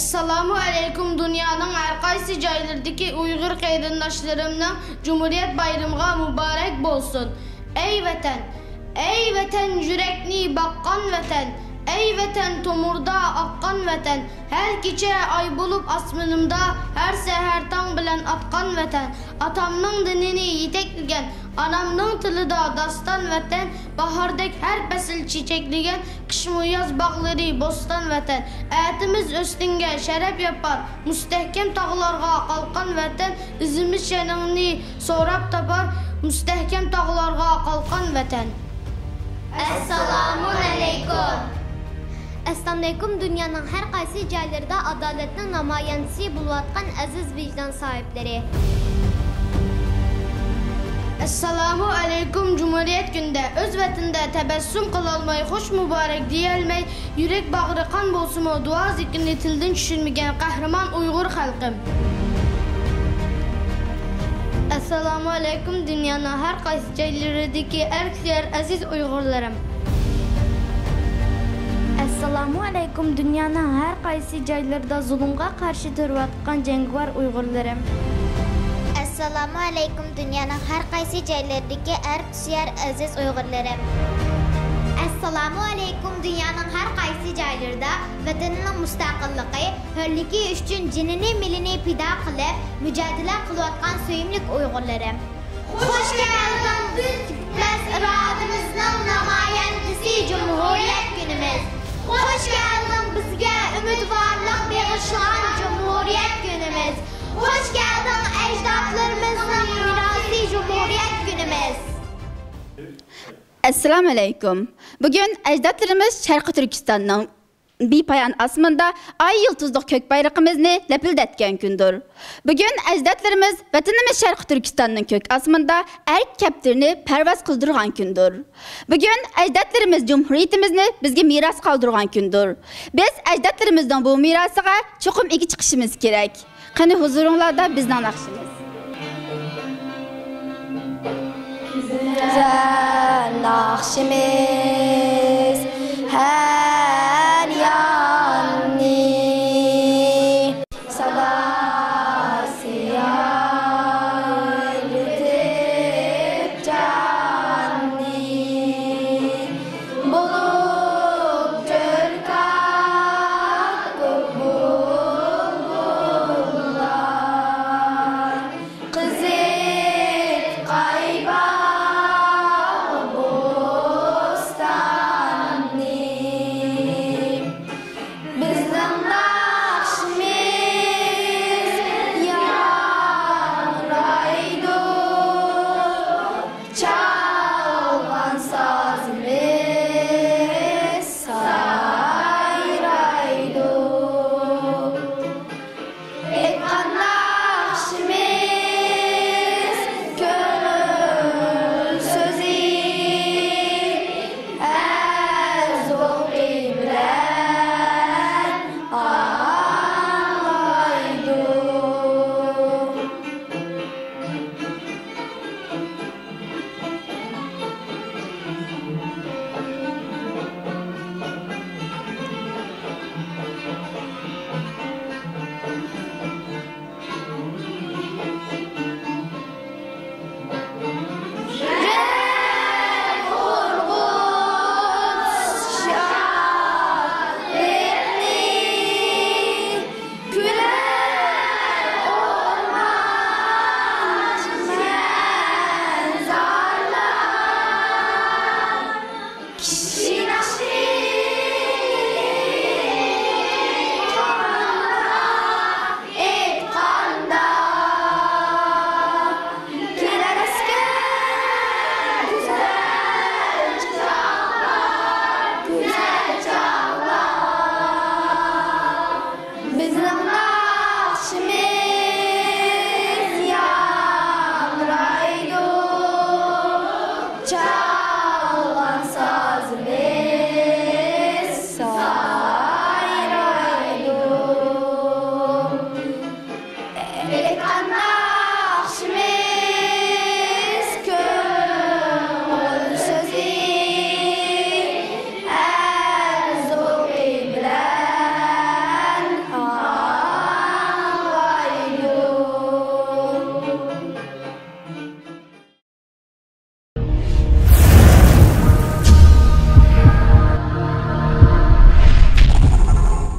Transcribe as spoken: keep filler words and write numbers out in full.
Assalamu alaikum dünyanın her qaysı joylardagi Uyg'ur qarindoshlarımning Cumhuriyet bayramıga mübarek bolsun. Ey vatan, ey vatan yürekni baqqan vatan, ey vatan tomurda aqqan vatan, her kecha ay bulup asmanımda, her seher tang bilan atqan vatan, atamning dinini yetekligen, anamning tilida dastan vatan, bahardek her fasil çiçekligen, kışmı yaz bağları bostan vatan, ayetimiz üstünge şeref yapar, müstehkem tağlarga kalkan vatan, izimiz şenini sorap tapar, müstehkem tağlarga kalkan vatan. Assalamu alaikum. Assalamu alaikum. Dünyanın her qaysı joylarida adolatning namoyandasi bo'layotgan aziz vijdon sahipleri. Assalamu alaikum Cumhuriyet günde öz vatanda tebessüm kılalmay, hoş mübarek diyelmey, yürek bağrı kan bolsumu, dua zikrini tilden düşünmegen kahraman Uygur halkım. Assalamu alaikum dünyanın her qaysı joylaridagi erkekler aziz Uygurlarım. Assalamu alaikum dünyanın her qaysı joylarida zulümga qarshi turayotgan jangovar Uygurlarım. Assalamu alaikum dünyanın her qaysı joylaridagi erksuar aziz Uygurlarım. Assalamu alaikum dünyanın her qaysı joylarida vatanning mustaqilligi, hurligi uchun jinini milini pida qilib, mücadele qilayotgan so'yimlik Uygurlarım. Hoş geldin biz iradimizning namoyandasi Cumhuriyet günümüz. Hoş geldin bizge umidvorlik bag'ishlagan Cumhuriyet günümüz. Hoş geldin ecdatlarımızın mirası Cumhuriyet günümüz. Assalamu alaikum. Bugün ecdatlarımız Şarkı Türkistan'ın bepayon asmanda ay yıldızlık kök bayrağımızı lepildatgan gündür. Bugün ecdatlarımız vatanımız Şarkı Türkistan'ın kök asmanda erk kaptirini pervaz kıldırgan gündür. Bugün ecdatlarımız Cumhuriyetimizni bizge miras kaldırgan gündür. Biz ecdatlarımızdan bu mirasıga çokum egi çıkışımız gerek. Qani huzurunlarda bizden nakşimiz. Bizden nakşimiz